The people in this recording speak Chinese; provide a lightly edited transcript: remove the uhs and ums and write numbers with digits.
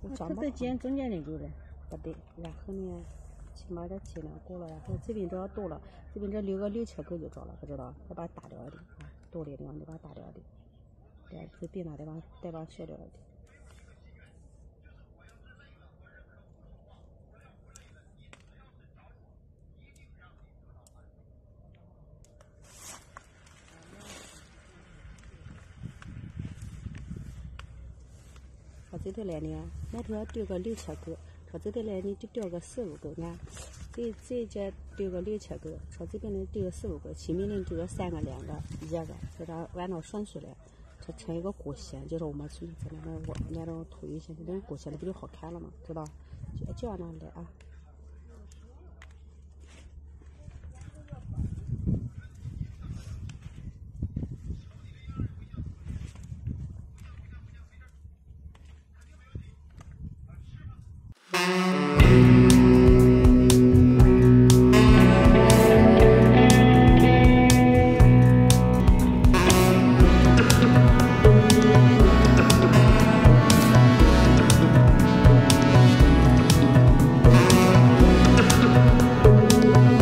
它在尖中间那个的不对，然后呢，起码这尽量过了，然后这边这要多了，这边这留个6、7个就着了，不知道，再把它打掉的啊，多的地方就把它打掉的，对，这边那地方再把它削掉的。朝这头来呢，那头要丢个6、7个，朝这头来呢就丢个4、5个啊。这节丢个6、7个，朝这边呢丢个4、5个，前面呢丢个3个、2个、1个，给它按照顺序来，它成一个弧线，就是我们去在那种椭圆形，那种椭圆形不就好看了嘛，知道？就这样来啊。